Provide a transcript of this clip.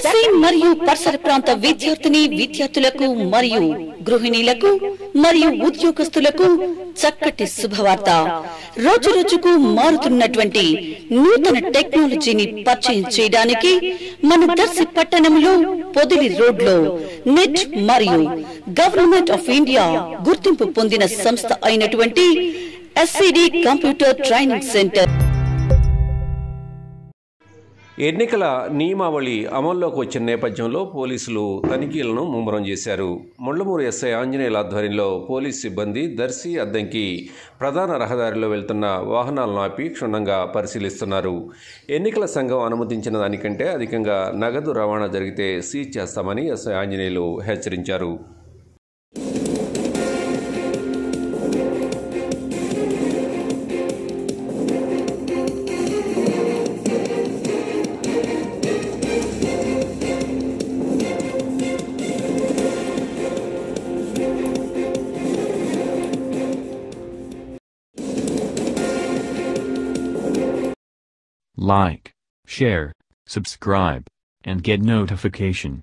దర్శి మరియు పరిసర ప్రాంత విద్యార్థులకు మరియు గృహిణీలకు మరియు ఉద్యోగస్తులకు చక్కటి శుభవార్త. రోజు రోజుకు మారుతున్నటువంటి నూతన టెక్నాలజీని పరిచయం చేయడానికి మన దర్శి పట్టణంలో పొదిలి రోడ్లో నెట్ మరియు గవర్నమెంట్ ఆఫ్ ఇండియా గుర్తింపు పొందిన సంస్థ అయినటువంటి ఎస్సిడి కంప్యూటర్ ట్రైనింగ్ సెంటర్. ఎన్నికల నియమావళి అమల్లోకి వచ్చిన నేపథ్యంలో పోలీసులు తనిఖీలను ముమ్మరం చేశారు. ముళ్లమూరు ఎస్ఐ ఆంజనేయుల ఆధ్వర్యంలో పోలీసు సిబ్బంది దర్శి అద్దంకి ప్రధాన రహదారిలో వెళ్తున్న వాహనాలను ఆపి క్షుణ్ణంగా పరిశీలిస్తున్నారు. ఎన్నికల సంఘం అనుమతించిన దానికంటే అధికంగా నగదు రవాణా జరిగితే సీజ్ చేస్తామని ఎస్ఐ ఆంజనేయులు హెచ్చరించారు. Like, share, subscribe, and get notification.